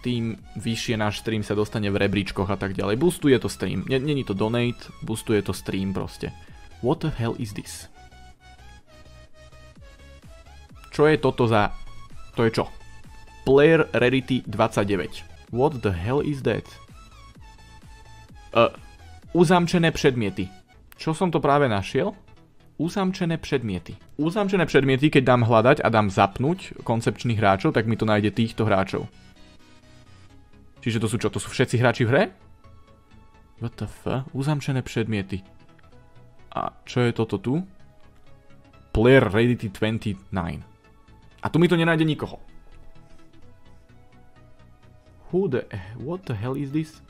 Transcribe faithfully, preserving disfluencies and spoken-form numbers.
tým vyššie náš stream sa dostane v rebríčkoch a tak ďalej. Boostuje to stream. Není to donate, boostuje to stream proste. What the hell is this? Čo je toto za... To je čo? Player Rarity dvadsaťdeväť. What the hell is that? Uh, uzamčené predmiety. Čo som to práve našiel? Uzamčené predmiety. Uzamčené predmiety, keď dám hľadať a dám zapnúť koncepčných hráčov, tak mi to nájde týchto hráčov. Čiže to sú čo? To sú všetci hráči v hre? What the f? Uzamčené predmiety. A čo je toto tu? Player Rarity dvadsaťdeväť. A tu mi to nenájde nikoho. Who the... What the hell is this?